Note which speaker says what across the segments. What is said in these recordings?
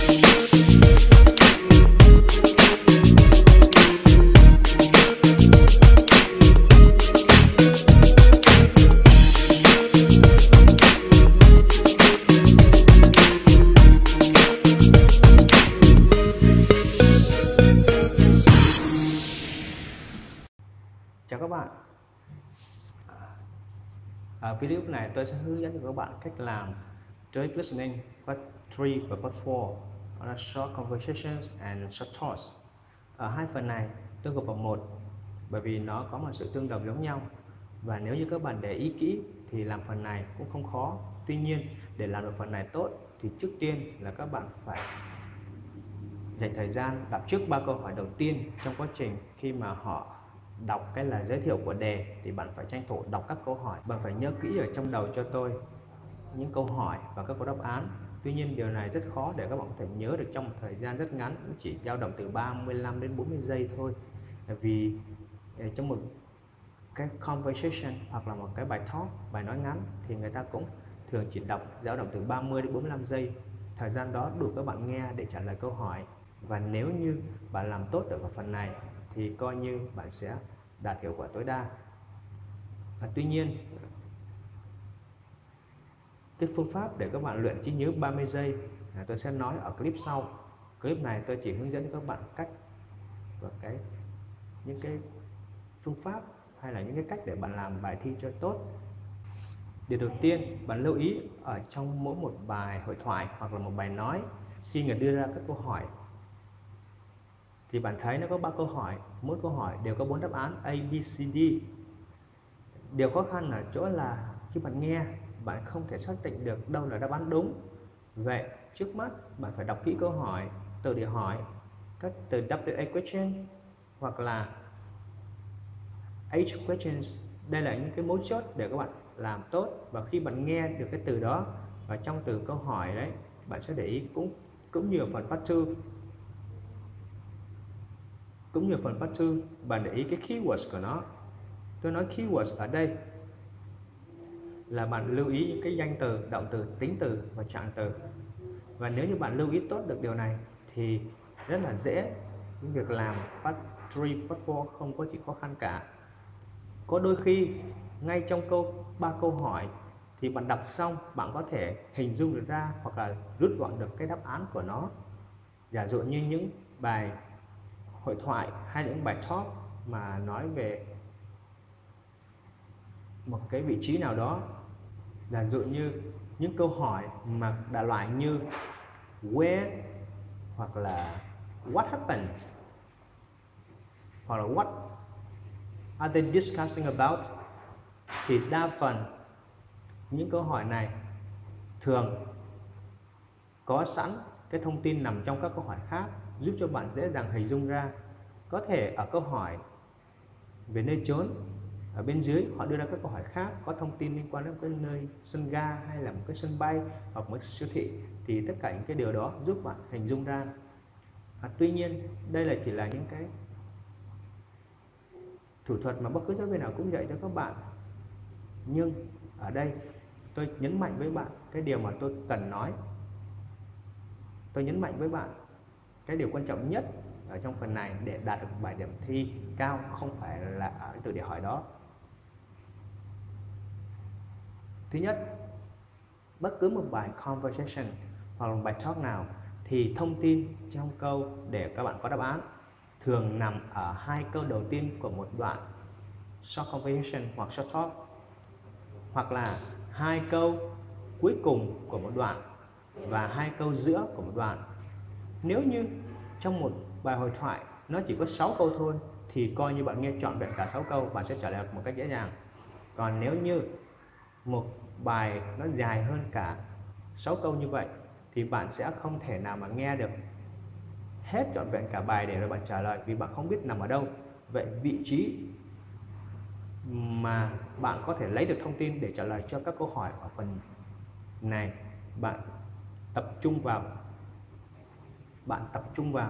Speaker 1: Chào các bạn. Ở video này tôi sẽ hướng dẫn cho các bạn cách làm Deep Listening Part 3 và Part 4, đó là Short Conversations and Short Thoughts. Ở hai phần này tôi gộp vào một bởi vì nó có một sự tương đồng giống nhau, và nếu như các bạn để ý kỹ thì làm phần này cũng không khó. Tuy nhiên để làm được phần này tốt thì trước tiên là các bạn phải dành thời gian đọc trước 3 câu hỏi đầu tiên. Trong quá trình khi mà họ đọc cái lời giới thiệu của đề thì bạn phải tranh thủ đọc các câu hỏi. Bạn phải nhớ kỹ ở trong đầu cho tôi những câu hỏi và các câu đáp án. Tuy nhiên điều này rất khó để các bạn có thể nhớ được trong một thời gian rất ngắn, chỉ dao động từ 35 đến 40 giây thôi. Vì trong một cái conversation hoặc là một cái bài talk, bài nói ngắn thì người ta cũng thường chỉ đọc dao động từ 30 đến 45 giây. Thời gian đó đủ các bạn nghe để trả lời câu hỏi. Và nếu như bạn làm tốt được ở phần này thì coi như bạn sẽ đạt hiệu quả tối đa. Tuy nhiên cái phương pháp để các bạn luyện trí nhớ 30 giây tôi sẽ nói ở clip sau. Clip này tôi chỉ hướng dẫn cho các bạn cách và những cái phương pháp hay là những cái cách để bạn làm bài thi cho tốt. Điều đầu tiên bạn lưu ý ở trong mỗi một bài hội thoại hoặc là một bài nói, khi người đưa ra các câu hỏi thì bạn thấy nó có 3 câu hỏi, mỗi câu hỏi đều có 4 đáp án A, B, C, D. Điều khó khăn ở chỗ là khi bạn nghe, bạn không thể xác định được đâu là đáp án đúng. Vậy trước mắt bạn phải đọc kỹ câu hỏi, từ địa hỏi, các từ WA question hoặc là H questions. Đây là những cái mấu chốt để các bạn làm tốt. Và khi bạn nghe được cái từ đó và trong từ câu hỏi đấy, bạn sẽ để ý cũng như ở phần part 2. Cũng như phần part 2, bạn để ý cái keywords của nó. Tôi nói keywords ở đây là bạn lưu ý những cái danh từ, động từ, tính từ và trạng từ. Và nếu như bạn lưu ý tốt được điều này thì rất là dễ. Những việc làm part 3, part 4 không có gì khó khăn cả. Có đôi khi ngay trong 3 câu hỏi thì bạn đọc xong bạn có thể hình dung được ra hoặc là rút gọn được cái đáp án của nó. Giả dụ như những bài hội thoại hay những bài talk mà nói về một cái vị trí nào đó, giả dụ như những câu hỏi mà đại loại như where hoặc là what happened hoặc là what are they discussing about, thì đa phần những câu hỏi này thường có sẵn cái thông tin nằm trong các câu hỏi khác, giúp cho bạn dễ dàng hình dung ra. Có thể ở câu hỏi về nơi trốn, ở bên dưới họ đưa ra các câu hỏi khác có thông tin liên quan đến cái nơi sân ga hay là một cái sân bay hoặc một siêu thị, thì tất cả những cái điều đó giúp bạn hình dung ra. Tuy nhiên đây là chỉ là những cái thủ thuật mà bất cứ giáo viên nào cũng dạy cho các bạn. Nhưng ở đây tôi nhấn mạnh với bạn cái điều mà tôi cần nói. Tôi nhấn mạnh với bạn cái điều quan trọng nhất ở trong phần này để đạt được bài điểm thi cao không phải là ở từ đề hỏi đó. Thứ nhất, bất cứ một bài conversation hoặc là một bài talk nào thì thông tin trong câu để các bạn có đáp án thường nằm ở 2 câu đầu tiên của một đoạn short conversation hoặc short talk, hoặc là 2 câu cuối cùng của một đoạn và 2 câu giữa của một đoạn. Nếu như trong một bài hội thoại nó chỉ có 6 câu thôi thì coi như bạn nghe trọn vẹn cả 6 câu, bạn sẽ trả lời một cách dễ dàng. Còn nếu như một bài nó dài hơn cả 6 câu như vậy thì bạn sẽ không thể nào mà nghe được hết trọn vẹn cả bài để rồi bạn trả lời, vì bạn không biết nằm ở đâu. Vậy vị trí mà bạn có thể lấy được thông tin để trả lời cho các câu hỏi ở phần này, bạn tập trung vào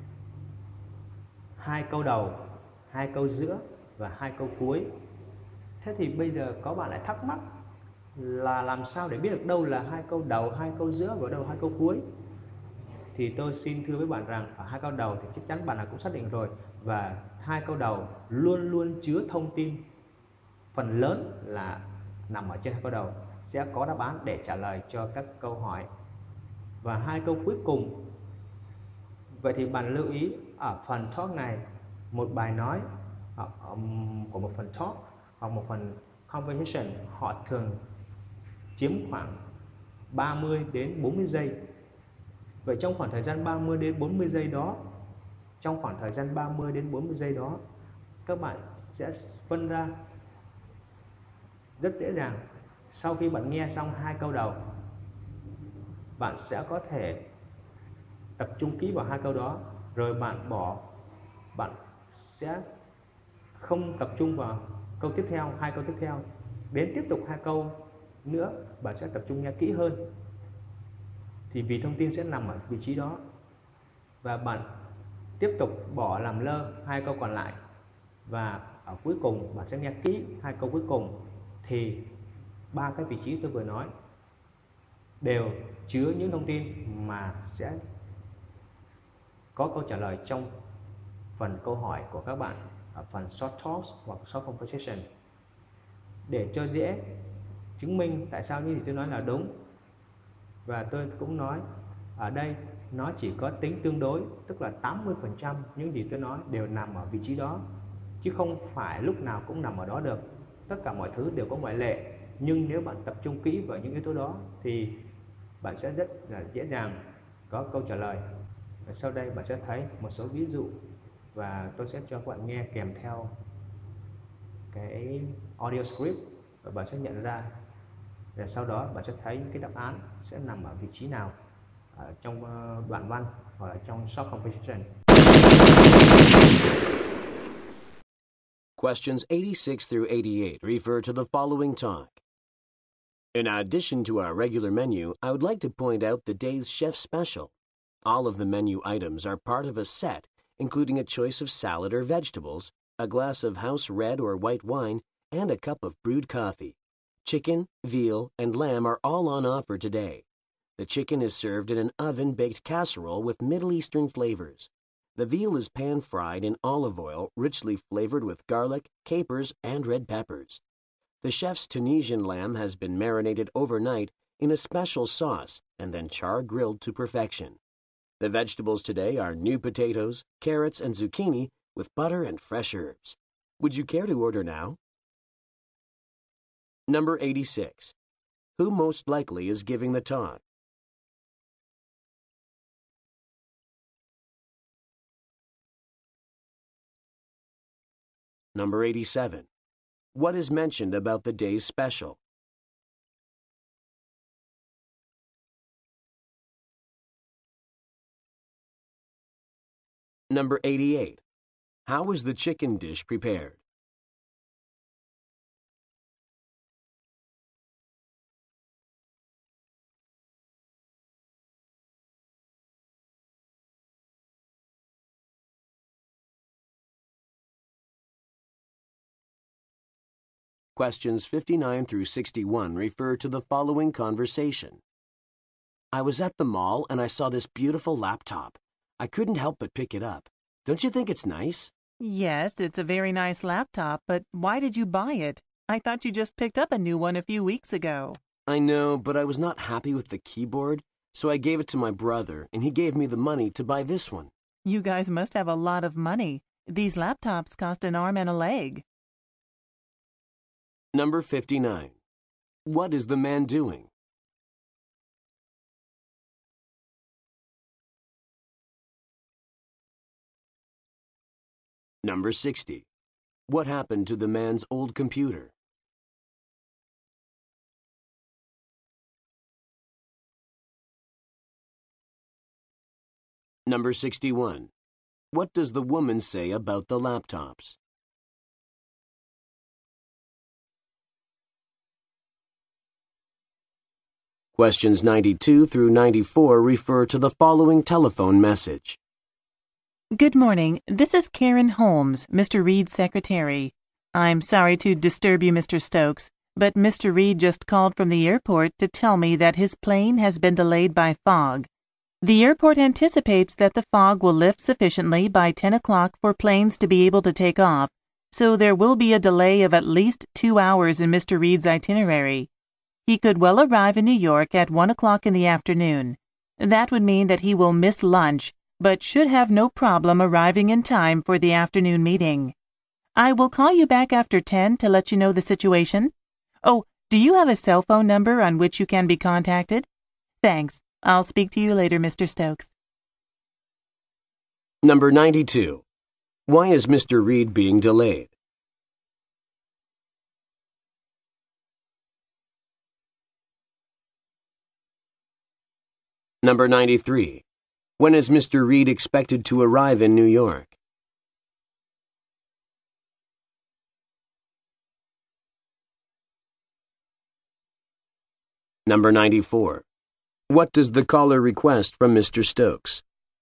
Speaker 1: 2 câu đầu, 2 câu giữa và 2 câu cuối. Thế thì bây giờ có bạn lại thắc mắc là làm sao để biết được đâu là 2 câu đầu, 2 câu giữa và đâu 2 câu cuối? thì tôi xin thưa với bạn rằng ở hai câu đầu thì chắc chắn bạn nào cũng xác định rồi, và hai câu đầu luôn luôn chứa thông tin phần lớn là nằm ở trên hai câu đầu, sẽ có đáp án để trả lời cho các câu hỏi. Và hai câu cuối cùng, vậy thì bạn lưu ý ở phần talk này, một bài nói của một phần talk hoặc một phần conversation họ thường chiếm khoảng 30 đến 40 giây. Vậy trong khoảng thời gian 30 đến 40 giây đó, các bạn sẽ phân ra rất dễ dàng. Sau khi bạn nghe xong hai câu đầu, bạn sẽ có thể tập trung kỹ vào hai câu đó, rồi bạn sẽ không tập trung vào câu tiếp theo, hai câu tiếp theo. Đến tiếp tục hai câu nữa, bạn sẽ tập trung nghe kỹ hơn. Thì vì thông tin sẽ nằm ở vị trí đó, và bạn tiếp tục bỏ làm lơ hai câu còn lại, và ở cuối cùng bạn sẽ nghe kỹ hai câu cuối cùng. Thì ba cái vị trí tôi vừa nói đều chứa những thông tin mà sẽ có câu trả lời trong phần câu hỏi của các bạn ở phần short talks hoặc short conversation. Để cho dễ chứng minh tại sao những gì tôi nói là đúng, và tôi cũng nói ở đây nó chỉ có tính tương đối, tức là 80% những gì tôi nói đều nằm ở vị trí đó, chứ không phải lúc nào cũng nằm ở đó được. Tất cả mọi thứ đều có ngoại lệ, nhưng nếu bạn tập trung kỹ vào những yếu tố đó thì bạn sẽ rất là dễ dàng có câu trả lời. Và sau đây bạn sẽ thấy một số ví dụ, và tôi sẽ cho các bạn nghe kèm theo cái audio script, và bạn sẽ nhận ra, và sau đó bạn sẽ thấy cái đáp án sẽ nằm ở vị trí nào trong đoạn văn hoặc là trong short conversation.
Speaker 2: Questions 86 through 88 refer to the following talk. In addition to our regular menu, I would like to point out the day's chef special. All of the menu items are part of a set, including a choice of salad or vegetables, a glass of house red or white wine, and a cup of brewed coffee. Chicken, veal, and lamb are all on offer today. The chicken is served in an oven-baked casserole with Middle Eastern flavors. The veal is pan-fried in olive oil, richly flavored with garlic, capers, and red peppers. The chef's Tunisian lamb has been marinated overnight in a special sauce and then char-grilled to perfection. The vegetables today are new potatoes, carrots, and zucchini with butter and fresh herbs. Would you care to order now? Number 86. Who most likely is giving the talk? Number 87. What is mentioned about the day's special? Number 88. How is the chicken dish prepared? Questions 59 through 61 refer to the following conversation. I was at the mall and I saw this beautiful laptop. I couldn't help but pick it up. Don't you think it's nice?
Speaker 3: Yes, it's a very nice laptop, but why did you buy it? I thought you just picked up a new one a few weeks ago.
Speaker 2: I know, but I was not happy with the keyboard, so I gave it to my brother, and he gave me the money to buy this one.
Speaker 3: You guys must have a lot of money. These laptops cost an arm and a leg.
Speaker 2: Number 59. What is the man doing? Number 60. What happened to the man's old computer? Number 61. What does the woman say about the laptops? Questions 92 through 94 refer to the following telephone message.
Speaker 3: Good morning. This is Karen Holmes, Mr. Reed's secretary. I'm sorry to disturb you, Mr. Stokes, but Mr. Reed just called from the airport to tell me that his plane has been delayed by fog. The airport anticipates that the fog will lift sufficiently by 10 o'clock for planes to be able to take off, so there will be a delay of at least 2 hours in Mr. Reed's itinerary. He could well arrive in New York at 1 o'clock in the afternoon. That would mean that he will miss lunch, but should have no problem arriving in time for the afternoon meeting. I will call you back after 10 to let you know the situation. Oh, do you have a cell phone number on which you can be contacted? Thanks. I'll speak to you later, Mr. Stokes.
Speaker 2: Number 92. Why is Mr. Reed being delayed? Number 93. When is Mr. Reed expected to arrive in New York? Number 94. What does the caller request from Mr. Stokes?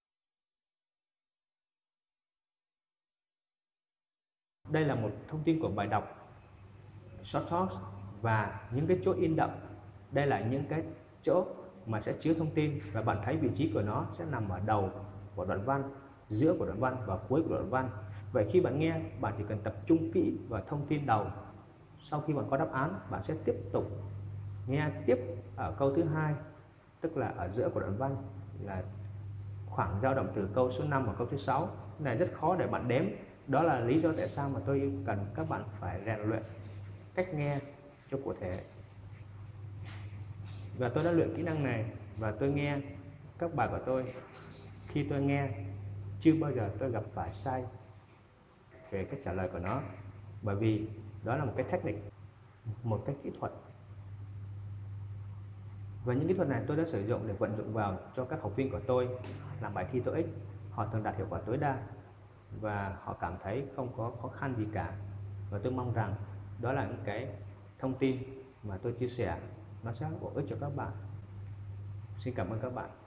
Speaker 1: Đây là một thông tin của bài đọc Short Talks và những cái chỗ in đậm. Đây là những cái chỗ mà sẽ chứa thông tin và bạn thấy vị trí của nó sẽ nằm ở đầu của đoạn văn, giữa của đoạn văn và cuối của đoạn văn. Vậy khi bạn nghe, bạn chỉ cần tập trung kỹ vào thông tin đầu. Sau khi bạn có đáp án, bạn sẽ tiếp tục nghe tiếp ở câu thứ hai, tức là ở giữa của đoạn văn, là khoảng dao động từ câu số 5 và câu thứ 6. Cái này rất khó để bạn đếm. Đó là lý do tại sao mà tôi cần các bạn phải rèn luyện cách nghe cho cụ thể. Và tôi đã luyện kỹ năng này và tôi nghe các bài của tôi. Khi tôi nghe, chưa bao giờ tôi gặp phải sai về cách trả lời của nó, bởi vì đó là một cái technique, một cái kỹ thuật. Và những kỹ thuật này tôi đã sử dụng để vận dụng vào cho các học viên của tôi làm bài thi TOEIC. Họ thường đạt hiệu quả tối đa và họ cảm thấy không có khó khăn gì cả. Và tôi mong rằng đó là những cái thông tin mà tôi chia sẻ nó sẽ bổ ích cho các bạn. Xin cảm ơn các bạn.